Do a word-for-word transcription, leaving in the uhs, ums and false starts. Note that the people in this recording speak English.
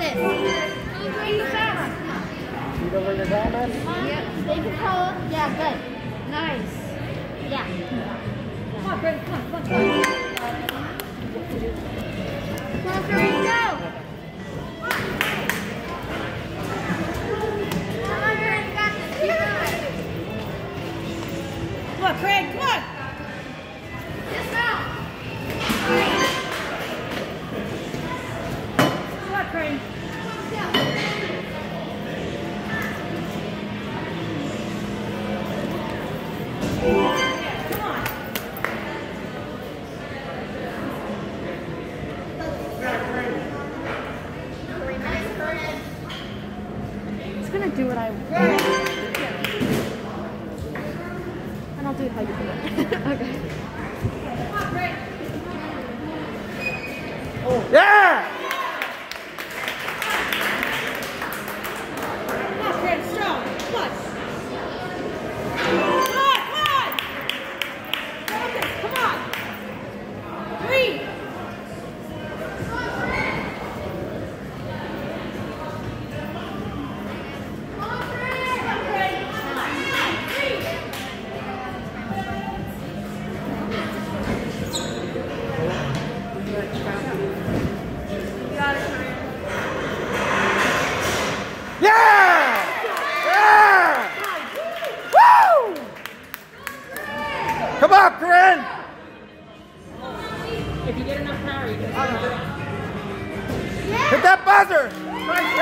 this. Where you fast? You know where you're going, man? Yep. Stay control. Yeah, good. Nice. Yeah. Come on, Brent. Come on, come on, come on. Come on, Corine, go. Come on, Corine, you got this. Keep going. Come on, Craig, come on. Just go. Come on, Craig. It's gonna do what I want. And I'll do it how you do it. Okay. Oh. Yeah! Come on, Craig, strong. Come on. Come on, come on. Focus, come on. Three. Yeah! Yeah! Woo! Come on, Corine! If you get enough power, you can. Hit that buzzer!